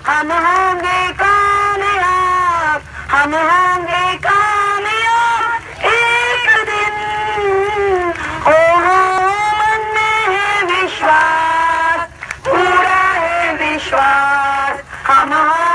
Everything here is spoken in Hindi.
हम होंगे कामयाब, हम होंगे कामयाब एक दिन। ओ मन में है विश्वास, पूरा है विश्वास, हम